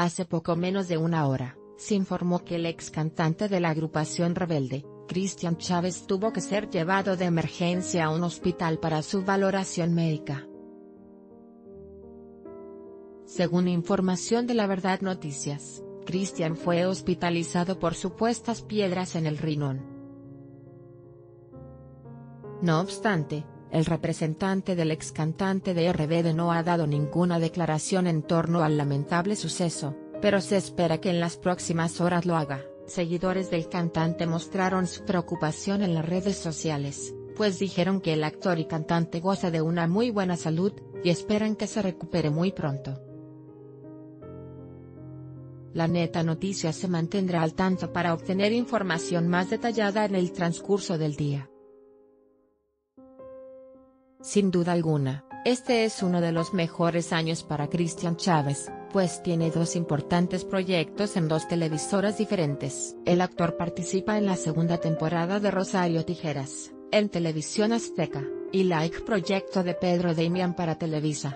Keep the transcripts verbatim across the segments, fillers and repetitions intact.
Hace poco menos de una hora, se informó que el ex cantante de la agrupación rebelde, Cristian Chávez, tuvo que ser llevado de emergencia a un hospital para su valoración médica. Según información de La Verdad Noticias, Cristian fue hospitalizado por supuestas piedras en el riñón. No obstante, el representante del ex cantante de R B D no ha dado ninguna declaración en torno al lamentable suceso, pero se espera que en las próximas horas lo haga. Seguidores del cantante mostraron su preocupación en las redes sociales, pues dijeron que el actor y cantante goza de una muy buena salud, y esperan que se recupere muy pronto. La Neta Noticias se mantendrá al tanto para obtener información más detallada en el transcurso del día. Sin duda alguna, este es uno de los mejores años para Cristian Chávez, pues tiene dos importantes proyectos en dos televisoras diferentes. El actor participa en la segunda temporada de Rosario Tijeras, en Televisión Azteca, y Like proyecto de Pedro Damián para Televisa.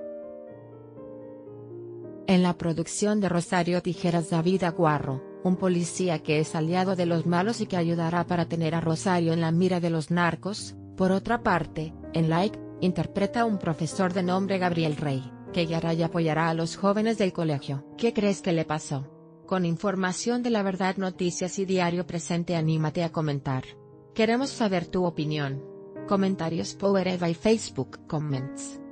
En la producción de Rosario Tijeras, David Aguarro, un policía que es aliado de los malos y que ayudará para tener a Rosario en la mira de los narcos. Por otra parte, en Like, interpreta a un profesor de nombre Gabriel Rey, que guiará y apoyará a los jóvenes del colegio. ¿Qué crees que le pasó? Con información de La Verdad Noticias y Diario Presente, anímate a comentar. Queremos saber tu opinión. Comentarios Power Eva y Facebook Comments.